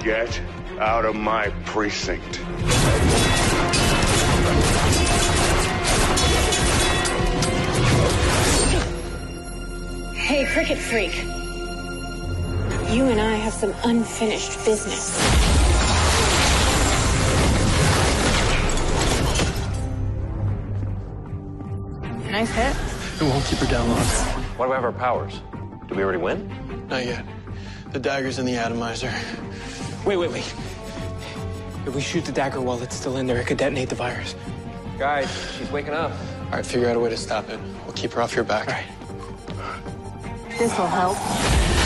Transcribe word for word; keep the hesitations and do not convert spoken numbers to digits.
Get out of my precinct. Hey, Cricket Freak. You and I have some unfinished business. Nice hit. It won't keep her down long. Why do we have our powers? Did we already win? Not yet. The dagger's in the atomizer. Wait, wait, wait. If we shoot the dagger while it's still in there, it could detonate the virus. Guys, she's waking up. All right, figure out a way to stop it. We'll keep her off your back. All right. This will help.